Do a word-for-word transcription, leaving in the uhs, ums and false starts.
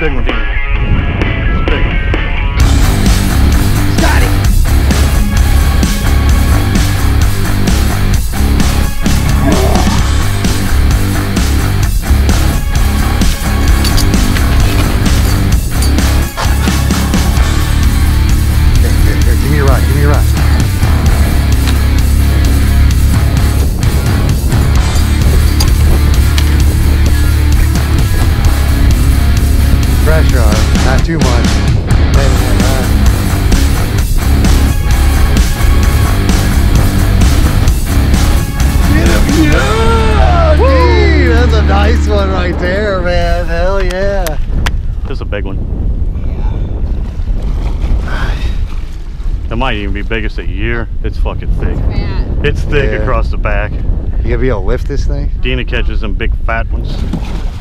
big one, Dena. It's a big one. Got it! Here, here, here. Give me your rod, give me your rod. Pressure on it, not too much. Let it run. Get him, yeah! Dude, that's a nice one right there, man. Hell yeah. This is a big one. It might even be biggest a year. It's fucking thick. Fat. It's thick Yeah. across the back. You gonna be able to lift this thing? Dena catches them big fat ones.